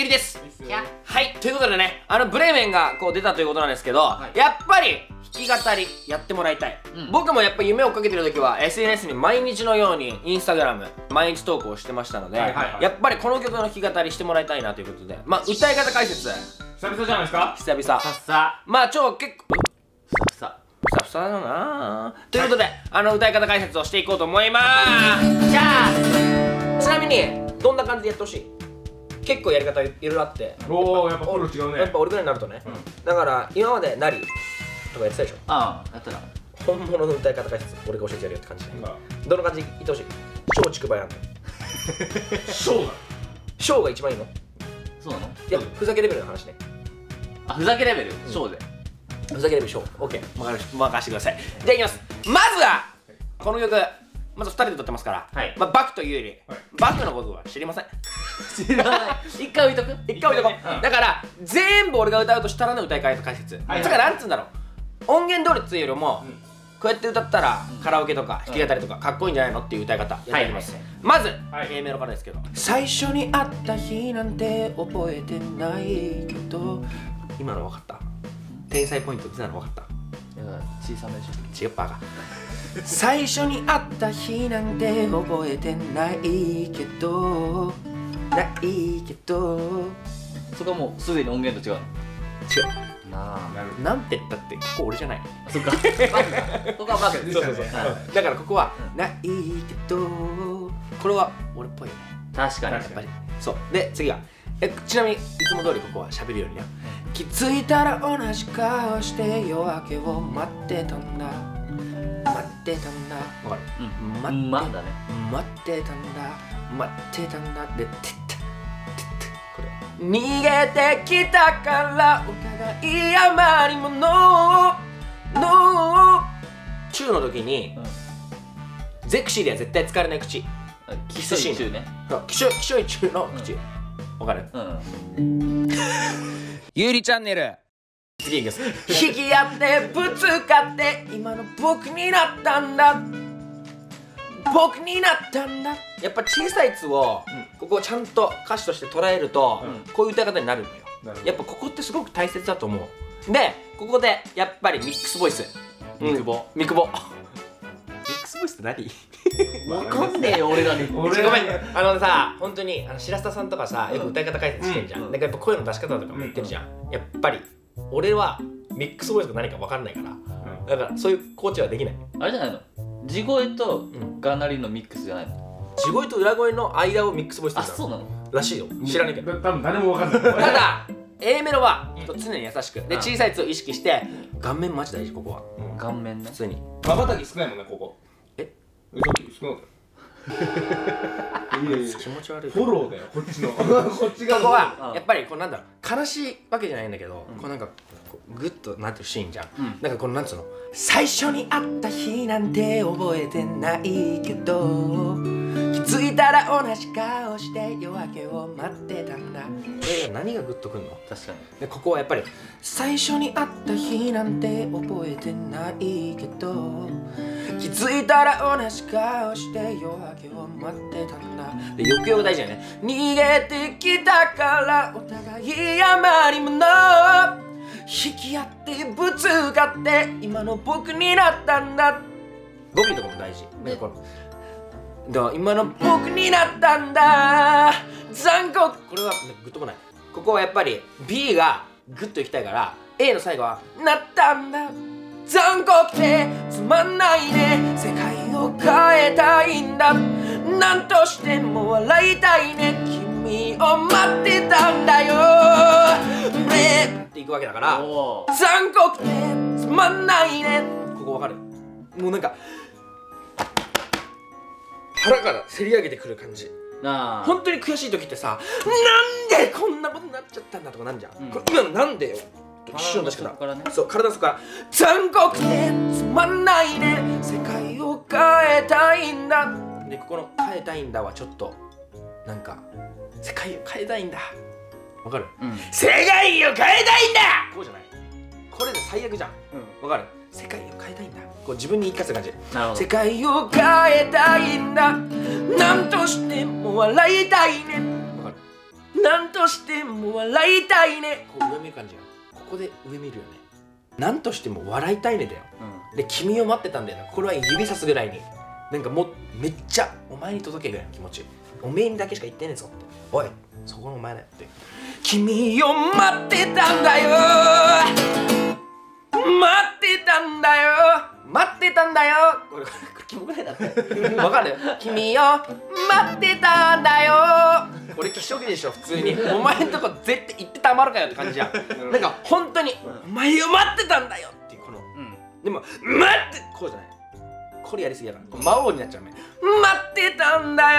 りです。はい、ということでね、ブレーメンがこう出たということなんですけど、やっぱり弾き語りやってもらいたい。僕もやっぱ夢をかけてる時は SNS に毎日のようにインスタグラム毎日投稿してましたので、やっぱりこの曲の弾き語りしてもらいたいなということで、まあ歌い方解説久々じゃないですか。 久々まあ結構ふさふさだなということで、歌い方解説をしていこうと思います。じゃあちなみにどんな感じでやってほしい？結構やり方いろいろあって、 おお、やっぱフォロー違うね。 やっぱ俺ぐらいになるとね、だから今までなりとかやってたでしょ。 ああ、やったら本物の歌い方解説俺が教えてやるよって感じで、どの感じ言ってほしい？小竹梅なんだよ。小が一番いいの？ そうなの？ いや、ふざけレベルの話ね。 あ、ふざけレベル？小でふざけレベル小。オッケー、任せてください。じゃあいきます。まずはこの曲まず2人で歌ってますから、まあバクというよりバクのことは知りません。 知らない。一回置いとく？ 一回置いとこう。だから全部俺が歌うとしたらの歌い方解説。だからなんつうんだろう、音源通りっていうよりもこうやって歌ったらカラオケとか弾き語りとかかっこいいんじゃないのっていう歌い方やっていきます。まず A メロからですけど、最初に会った日なんて覚えてないけど、今の分かった？天才ポイントってなの分かった？ 小さめでしょ。 違うバカ。最初に会った日なんて覚えてないけどそこはもうすでに音源と違うの？ 違うなあ。なんて言ったってここ俺じゃない。 そっか。バクか。ここはバク。 そうだからここはないけど、これは俺っぽいよね。 確かに。 やっぱりそうで、次はちなみにいつも通りここは喋るようにね。気づいたら同じ顔して夜明けを待ってたんだ。わかる？ 待ってたんだで、てったこれ逃げてきたからお互いあまりもの中の時にゼクシーでは絶対使われない口。 キショイ中ね。 キショイ中の口。わかる？ゆうりチャンネル。次いきます。引き合ってぶつかって今の僕になったんだ。やっぱ小さい「つ」をここをちゃんと歌詞として捉えるとこういう歌い方になるのよ。やっぱここってすごく大切だと思う。でここでやっぱりミックスボイス。ミクボミックスボイスって何？ わかんねえよ俺らに。 ごめん、さ、本当に白田さんとかさよく歌い方解説してんじゃん。なんかやっぱ声の出し方とかも言ってるじゃん。やっぱり俺はミックスボイスが何か分かんないから、だからそういうコーチはできない。あれじゃないの？地声とがなりのミックスじゃないの？ 地声と裏声の間をミックスボイスって言うんだ。 あ、そうなの？ らしいよ。知らないけど多分誰も分かんない。 ただ A メロは常に優しくで、小さい「つ」を意識して顔面マジ大事。ここは顔面ね。 普通にまばたき少ないもんね、ここ。さっき少なかった。 気持ち悪い。 フォローだよ、こっちの。こっち側。 ここはやっぱりこうなんだろう、悲しいわけじゃないんだけど、こうなんかグッとなってるシーンじゃん。なんかこのなんつうの、最初に会った日なんて覚えてないけど気づいたら同じ顔して夜明けを待ってたんだ。これ何がグッとくんの？ 確かに。 でここはやっぱり最初に会った日なんて覚えてないけど気づいたら同じ顔して夜明けを待ってたんだ。で抑揚が大事だよね。逃げてきたからお互い余り物引き合ってぶつかって今の僕になったんだ。語尾とかも大事。なんかこのだから今の僕になったんだ残酷。これはグッとこない。ここはやっぱり B がグッといきたいから A の最後はなったんだ残酷でつまんないね世界を変えたいんだなんとしても笑いたいね君を待ってたんだよねっていくわけだから残酷でつまんないね。ここわかる？もうなんか腹からせり上げてくる感じ。本当に悔しい時ってさ、なんでこんなことになっちゃったんだとかなんじゃん。これ今のなんでよ一瞬の出し方。そう体の底から残酷でつまんないね世界を変えたいんだ。でここの変えたいんだはちょっとなんか世界を変えたいんだわかる？世界を変えたいんだこうじゃない。これで最悪じゃん。わかる？世界を変えたいんだ。こう自分に言い聞かせる感じ。世界を変えたいんだなんとしても笑いたいね。わかる？ なんとしても笑いたいね。こう上見る感じよ。ここで上見るよね。なんとしても笑いたいねだよ。で君を待ってたんだよな。これは指さすぐらいになんかもうめっちゃお前に届けぐらいの気持ち。おめえにだけしか言ってねえぞって。おいそこのお前だよって。君を待ってたんだよ、待ってたんだよ、待ってたんだよ。これキモくないだってわかる？君を待ってたんだよ。これ気色でしょ普通に。お前んとこ絶対行ってたまるかよって感じじゃん。なんか本当にお前を待ってたんだよっていうこの、でも待ってこうじゃない。これやりすぎだから魔王になっちゃうね。待ってたんだよ、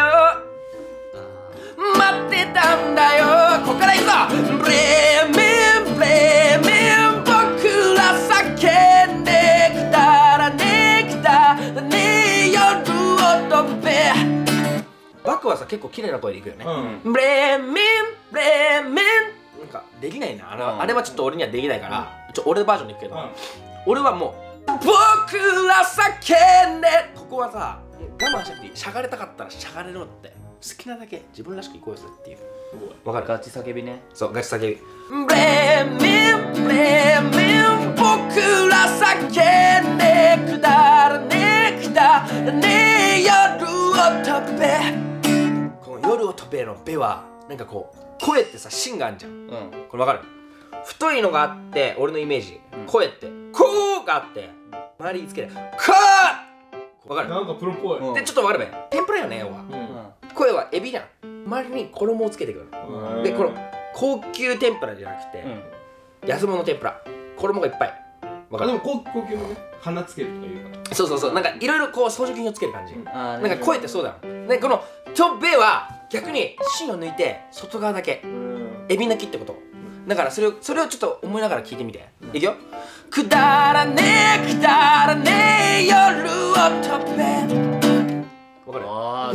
待ってたんだよ。こっから行くぞ。ブレーメンブレーメン、僕ら叫んできたらね、きたらね、夜を飛べ。バクはさ結構綺麗な声でいくよね。ブレーメンブレーメンなんかできないなあれはちょっと俺にはできないから俺バージョンでいくけど、俺はもう僕ら叫んで、ここはさ我慢しなくていい。しゃがれたかったらしゃがれろって。好きなだけ自分らしくいこうよっていう。わかる？ ガチ叫びね。 そうガチ叫び。ブレーメンブレーメン、僕ら叫んでくだらね、くだらね、夜を飛べ。この夜を飛べのべはなんかこう声ってさ芯があるじゃん。これわかる？太いのがあって俺のイメージ、声ってこうがあって周りにつけてこう。わかる？ なんかプロっぽい。 でちょっとわかるべ。天ぷらよね要は。声はエビじゃん。周りに衣をつけてくる。でこの高級天ぷらじゃなくて安物の天ぷら、衣がいっぱい。わかる？ でも高級のね花つけるとかいうか。 そうそうそう、なんかいろいろこう装飾品をつける感じ。なんか声ってそうだよ。でこのとべは逆に芯を抜いて外側だけエビ抜きってこと。だからそれをちょっと思いながら聞いてみて。いくよ。くだらねえくだらねえ夜を飛べ。わかる？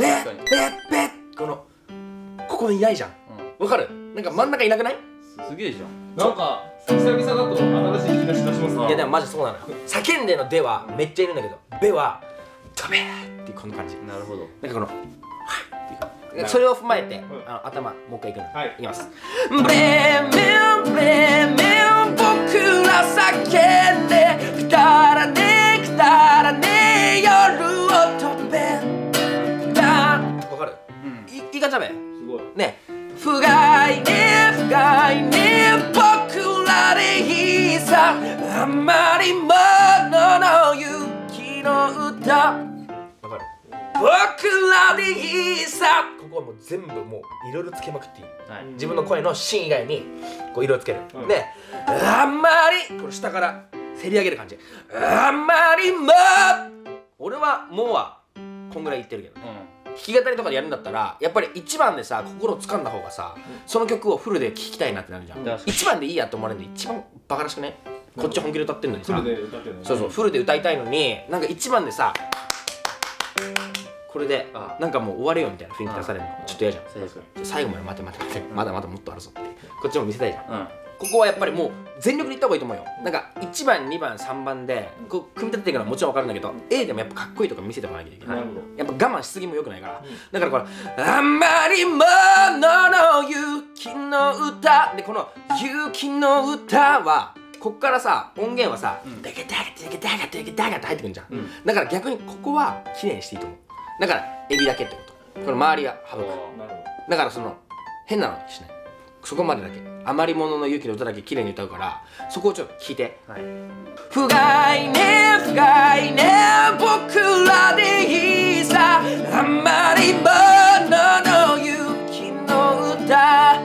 ここにいないじゃん。わかる？なんか真ん中いなくない？ すげえじゃん。 なんか久々だと新しい気がしますね。 いやでもマジそうなのよ。叫んでのではめっちゃいるんだけど、べは飛べーっていうこの感じ。 なるほど。 なんかこのっていうか、それを踏まえて頭もう一回いくの。いきます。ブレーメンブレーメン、僕ら叫んでくだらねくだらね、夜を飛べ。わかる？いいかちゃべ。 すごい。 ね、不甲斐ね不甲斐ね、僕らでいいさ、あんまりものの雪の歌。わかる？僕らでいいさ。ここはもう全部もういろいろつけまくっていい。自分の声の芯以外にこう色をつける。で、あんまりこれ下からせり上げる感じ。あんまりも俺はもうはこんぐらい言ってるけど、弾き語りとかでやるんだったらやっぱり1番でさ心を掴んだ方がさ、その曲をフルで聴きたいなってなるじゃん。1番でいいやって思われるの一番バカらしくね。こっち本気で歌ってるのにさ、そうそうフルで歌いたいのに、なんか1番でさこれでなんかもう終われよみたいな雰囲気出されるのちょっと嫌じゃん。最後まで待て待て待て、まだまだもっとあるぞってこっちも見せたいじゃん。ここはやっぱりもう全力でいった方がいいと思うよ。なんか1番2番3番でこう組み立てていくのはもちろん分かるんだけど、 A でもやっぱかっこいいとか見せておかなきゃいけない。やっぱ我慢しすぎもよくないから、だからこれあんまりものの雪の歌で、この雪の歌はこっからさ音源はさダガダガダガダガダガダガって入ってくるじゃん。だから逆にここは綺麗にしていいと思う。だからエビだけってこと。この周りは省く。だからその変なのしない。そこまでだけ。余り物の雪の歌だけ綺麗に歌うから、そこをちょっと聞いて。不甲斐ね不甲斐ね、僕らでいいさ、あんまりものの雪の歌。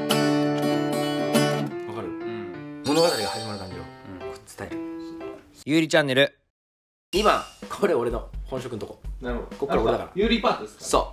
わかる？物語が始まる感じを伝える。ゆうりチャンネル2番、これ俺の本職のとこ。 なるほど。 こっから俺だから。 有利パートですか？ そう。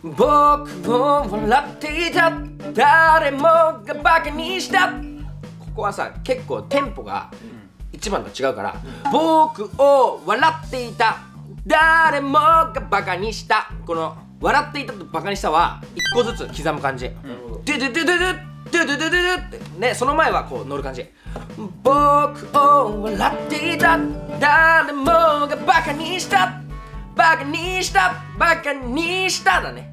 僕を笑っていた誰もがバカにした。ここはさ結構テンポが1番と違うから、僕を笑っていた誰もがバカにした、この笑っていたとバカにしたは1個ずつ刻む感じ。ドゥドゥドゥドゥドゥドゥドゥドゥドゥってね、その前はこう乗る感じ。僕を笑っていた誰もがバカにした、バカにしたバカにしただね。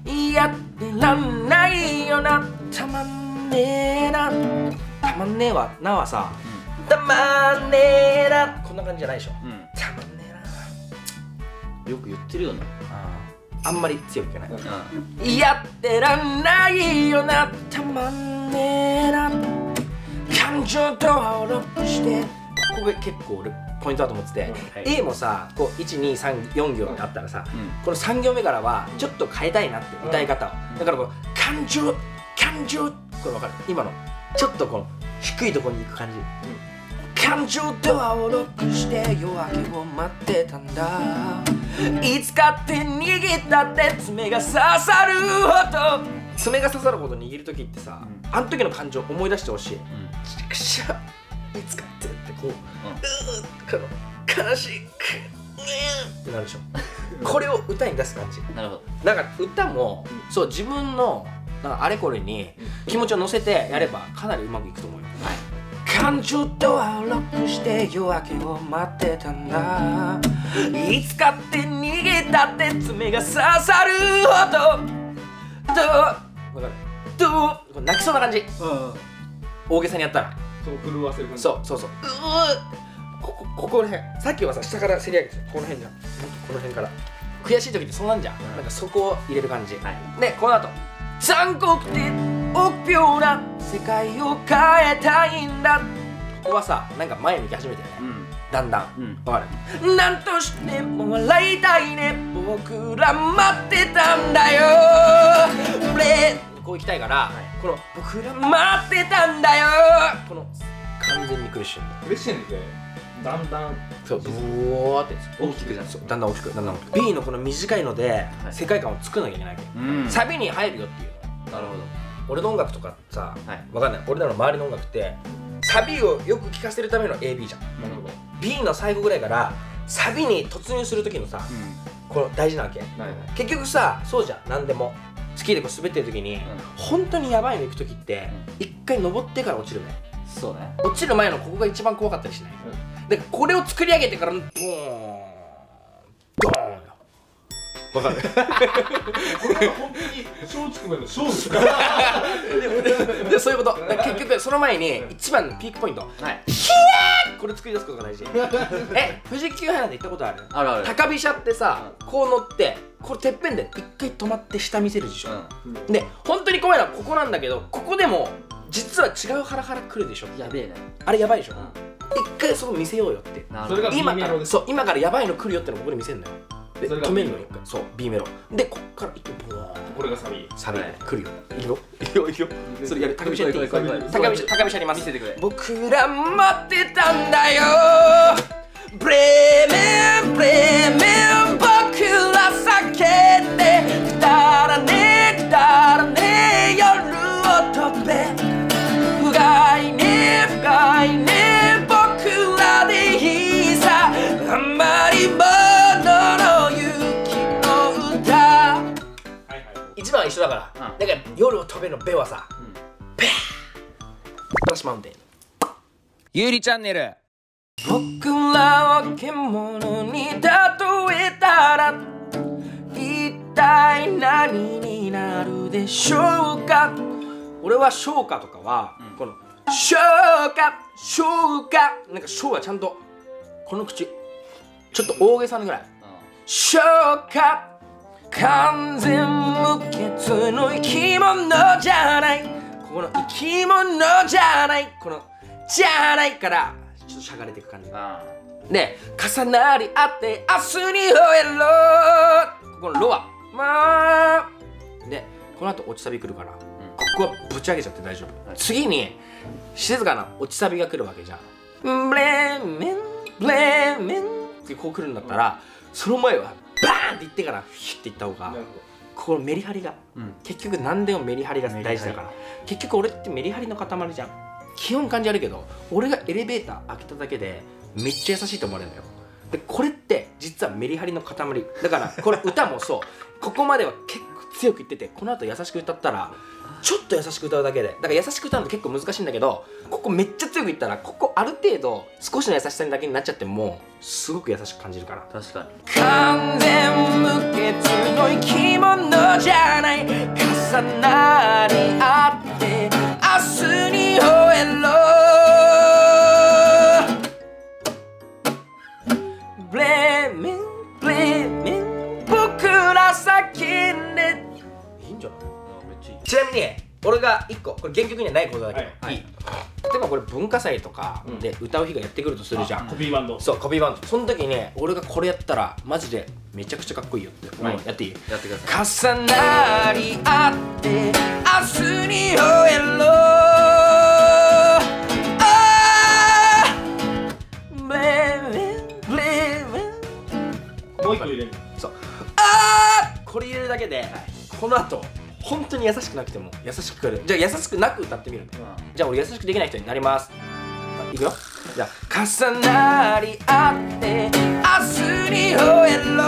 やってらんないよなたまんねえなたまんねえはなはさ、たまんねえなこんな感じじゃないでしょ、たまんねえなよく言ってるよね。 あんまり強く言えない、やってらんないよなたまんねえな感情とはロックしてここが結構俺ポイントだと思ってて、A もさこう123行あったらさ、この3行目からはちょっと変えたいなって歌い方を、だからこう感情これ分かる今のちょっとこの低いところに行く感じ、感情ドアをロックして夜明けを待ってたんだいつかって握ったって爪が刺さるほど爪が刺さるほど握る時ってさ、あの時の感情思い出してほしい、くしゃいつかってこう、この悲しいってなるでしょこれを歌に出す感じ。 なるほど。 だから歌もそう自分のなんかあれこれに気持ちを乗せてやればかなりうまくいくと思うよ。感情ドアをロックして夜明けを待ってたんだいつかって逃げたって爪が刺さるほどわかる泣きそうな感じ、大げさにやったらそう震わせる感じ。 そうここら辺さっきはさ下からせり上げてこの辺じゃんこの辺から悔しい時ってそうなんじゃん、なんかそこを入れる感じ、でこの後残酷で臆病な世界を変えたいんだここはさなんか前向き始めてるね、だんだんわかる、なんとしても笑いたいね僕ら待ってたんだよこう行きたいから、この僕ら待ってたんだよこの完全にクレッシェンドクレッシェンドでだんだんそうブワーって大きくじゃん。 だんだん大きくだんだん大きく B のこの短いので世界観を作らなきゃいけないわけ、サビに入るよっていうの。 なるほど。 俺の音楽とかさ、わかんない俺らの周りの音楽ってサビをよく聴かせるための AB じゃん。 なるほど。 B の最後ぐらいからサビに突入する時のさ、この大事なわけ、結局さそうじゃん何でもスキーでこう滑ってる時に、本当にやばいの行く時って一回登ってから落ちるね。 そうね。 落ちる前のここが一番怖かったりしない、だからこれを作り上げてからボーンドーンよわかるこれは本当に松竹梅の勝負ですかでそういうことだから結局その前に一番のピークポイント、これ作り出すことが大事富士急ハイランド行ったことある？ あるある。 高飛車ってさ、こう乗ってこれてっぺんで一回止まって下見せるでしょ、で本当に怖いのはここなんだけど、ここでも実は違うハラハラ来るでしょ。 やべえね。 あれやばいでしょ、一回そこ見せようよって。 それが B メロです。 そう今からやばいの来るよってのをここで見せるのよ。でそれが止めるのよ一回。そう B メロでこっから一回ボワーンこれがサビ。 サビ来るよ。いくよいくよいくよ。それやる。高飛車やっていい？高飛車やります。 見せてくれ。 僕ら待ってたんだよブレーメン僕ら避けてくだらねえ夜を飛べ深いね僕らでいいさあんまりものの雪の歌一番は一緒だから、だから夜を飛べのベはさ、ペースプラッシュマウンテンゆうりチャンネル。僕らを獣に例えたら一体何になるでしょうか。俺は消化とかは、この消化なんか消はちゃんとこの口ちょっと大げさなぐらい、消化完全無欠の生き物じゃない、ここの生き物じゃない、このじゃないからちょっとしゃがれていく感じで、重なり合って明日に吠えろ、ここのロはまあでこの後落ちサビ来るから、ここはぶち上げちゃって大丈夫、次に静かな落ちサビが来るわけじゃん。ブレーメンってこう来るんだったら、その前はバーンっていってからヒュッていった方が、ここのメリハリが、結局何でもメリハリが大事だから、結局俺ってメリハリの塊じゃん。基本感じあるけど、俺がエレベーター開けただけでめっちゃ優しいと思われるんだよ。でこれって実はメリハリの塊だから、これ歌もそうここまでは結構強く言ってて、この後優しく歌ったらちょっと優しく歌うだけで、だから優しく歌うのって結構難しいんだけど、ここめっちゃ強く言ったら、ここある程度少しの優しさだけになっちゃってもすごく優しく感じるから。 確かに完全無欠の生き物じゃない、重なり合って明日に終えろ。ブレーメンブレーメン僕ら先でいいんじゃない？ めっちゃいい。 ちなみに俺が1個これ原曲にはないことだけど、 はいいい？例えばこれ文化祭とかで歌う日がやってくるとするじゃん。 コピーバンド。 そうコピーバンド。その時に俺がこれやったらマジでめちゃくちゃかっこいいよって、 はいやっていい？ やってください。 重なり合って明日に終えろ。ブレーメンブレーメン。 もう一個入れる。 そうこれ入れるだけで、この後本当に優しくなくても優しくくる。じゃあ優しくなく歌ってみる。じゃあ俺優しくできない人になります。いくよ。じゃあ重なり合って明日に終えろ。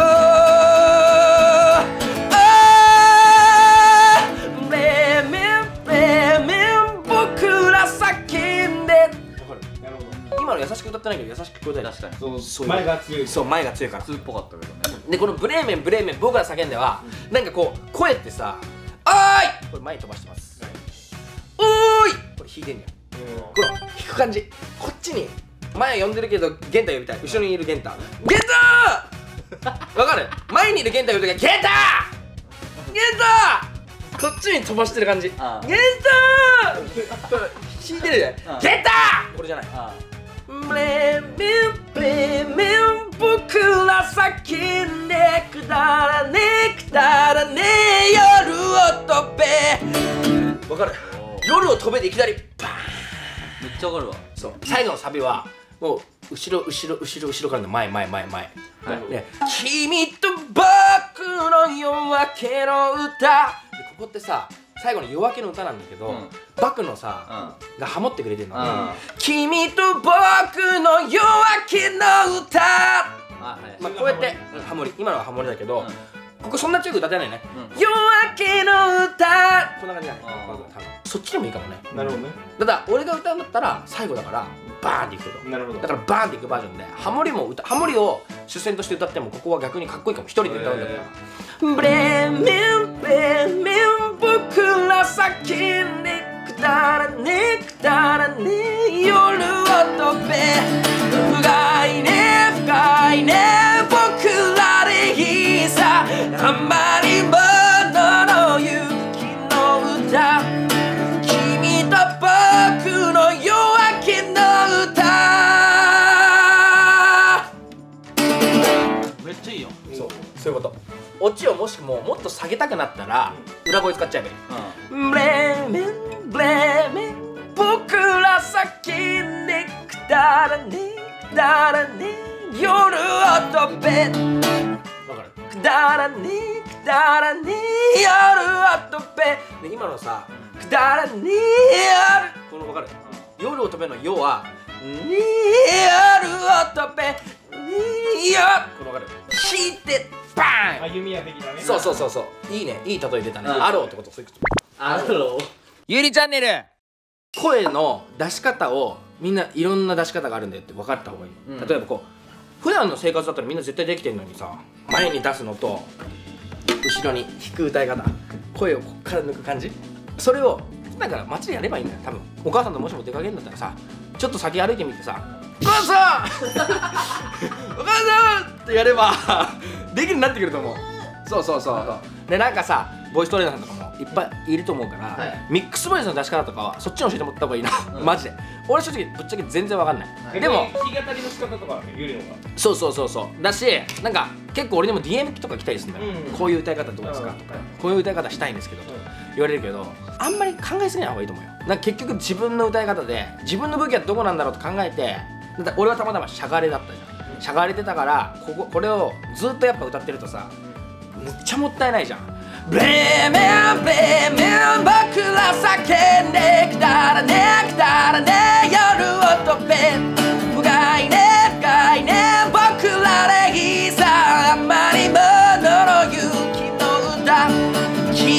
ブレーメンブレーメン僕ら叫んで。わかる？ なるほ今の優しく歌ってないけど優しく聞こえたよ。 確かにど。 そう前が強い。 そう前が強いから。 普通っぽかったけどね。 でこのブレーメンブレーメン僕ら叫んでは、なんかこう声ってさ、おーいこれ前に飛ばしてます。おーいこれ弾いてんじゃん。この弾く感じ、こっちに前呼んでるけどゲンタ呼びたい、後ろにいるゲンタ、ゲンターわかる？前にいるゲンタ呼ぶときはゲンターゲンターこっちに飛ばしてる感じ、ゲンターこれ弾いてるじゃん、ゲンターこれじゃない。ブレーメンブレーメン僕ら叫んで、くだらねえくだらねえ夜を飛べ。わかる？夜を飛べでいきなりバーン。 めっちゃわかるわ。 そう最後のサビはもう後ろ後ろ後ろ後ろからの前前前前、ね、君と僕の夜明けの歌で、ここってさ最後の夜明けの歌なんだけど、バクのさ、がハモってくれてるの、君と僕の夜明けの歌、まあこうやってハモリ、今のはハモリだけど、ここそんな強く歌ってないね、夜明けの歌こんな感じじゃない？多分そっちでもいいかもね。 なるほどね。 ただ俺が歌うんだったら最後だからバーンっていくけど、 なるほど。 だからバーンっていくバージョンでハモリを主戦として歌ってもここは逆にかっこいいかも、一人で歌うんだったら。ブレーメンブレーメン僕ら叫んで、くだらねえくだらねえ夜を飛べ。深いね深いね僕らでいいさ、あんまりものの勇気の歌、君と僕の夜明けの歌。 めっちゃいいよ。 そういうこと。オチをもしもっと下げたくなったら裏声使っちゃえばいい。ブレーメンブレーメン僕ら叫んで、くだらねえくだらねえ夜を飛べ。わかる？くだらねえくだらねえ夜を飛べ。で今のさ、くだらねえ夜、このわかる？夜を飛べの夜はねえ夜を飛べねえ夜、このわかる？弾いてバーン。 歩みや的なね。 そうそうそうそう、いいね、いい例え出たね。アローってこと、そういうこと。 アロー。 ゆりチャンネル、声の出し方をみんないろんな出し方があるんだよって分かった方がいい。例えばこう普段の生活だったらみんな絶対できてるのにさ、前に出すのと後ろに弾く歌い方、声をこっから抜く感じ、それをだから街でやればいいんだよ。多分お母さんともしも出かけるんだったらさ、ちょっと先歩いてみてさ、お母さんお母さんってやればできるようになってくると思う。そうそうそうで、なんかさボイストレーナーさんとかもいっぱいいると思うから、ミックスボイスの出し方とかはそっちに教えてもらった方がいいな、マジで。俺正直ぶっちゃけ全然わかんない、でも弾き語りの仕方とかゆりのが。 そうそうそうそうだし、なんか結構俺にも DM とか来たりするんだよ、こういう歌い方どうですかとか、こういう歌い方したいんですけどと言われるけど、あんまり考えすぎない方がいいと思うよ。なんか結局自分の歌い方で自分の武器はどこなんだろうと考えて、だって俺はたまたましゃがれだったじゃん、しゃがれてたからこれをずっとやっぱ歌ってるとさ、めっちゃもったいないじゃん。ブレーメンブレーメン僕ら叫んで、くだらねえくだらねえ夜を飛べ。深いね深いね僕らでいいさ、あんまりものの勇気の歌、君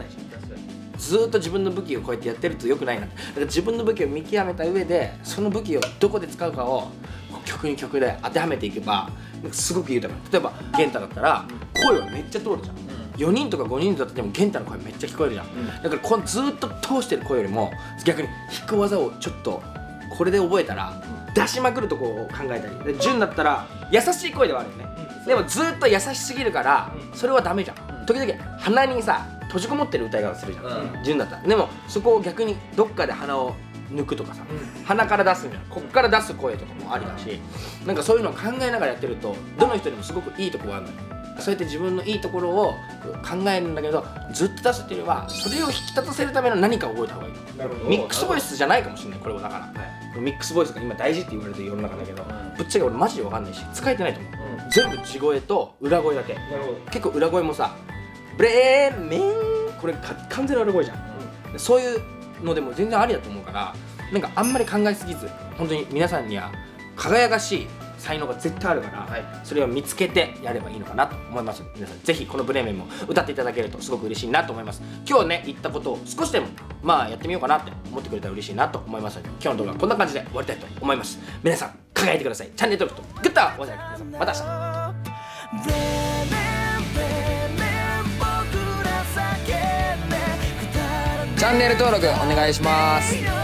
ないし、ずーっと自分の武器をこうやってやってると良くないな。だから自分の武器を見極めた上でその武器をどこで使うかを曲に曲で当てはめていけばなんかすごく豊か。例えばゲンタだったら声はめっちゃ通るじゃん、4人とか5人だってでもゲンタの声めっちゃ聞こえるじゃん、だからこのずーっと通してる声よりも逆に弾く技をちょっとこれで覚えたら出しまくるとこを考えたりで、純だったら優しい声ではあるよね、でもずーっと優しすぎるからそれはダメじゃん、時々鼻にさ閉じこもってる歌い方するじゃん、純だったら。でもそこを逆にどっかで鼻を抜くとかさ、鼻から出すんじゃん、こっから出す声とかもありだし、なんかそういうのを考えながらやってるとどの人にもすごくいいとこがあるのよ。そうやって自分のいいところを考えるんだけどずっと出すっていうよりはそれを引き立たせるための何かを覚えた方がいい。ミックスボイスじゃないかもしれないこれを。だから、ミックスボイスが今大事って言われてる世の中だけど、ぶっちゃけ俺マジで分かんないし使えてないと思う、全部地声と裏声だけ。結構裏声もさブレーメンこれ完全な裏声じゃん、そういうのでも全然ありだと思うから、なんかあんまり考えすぎず本当に皆さんには輝かしい才能が絶対あるから、それを見つけてやればいいのかなと思います。皆さんぜひこのブレーメンも歌っていただけるとすごく嬉しいなと思います。今日ね言ったことを少しでもまあやってみようかなって思ってくれたら嬉しいなと思いますので、今日の動画はこんな感じで終わりたいと思います。皆さん輝いてください。チャンネル登録とグッドボタンお願いします。また明日。チャンネル登録お願いします。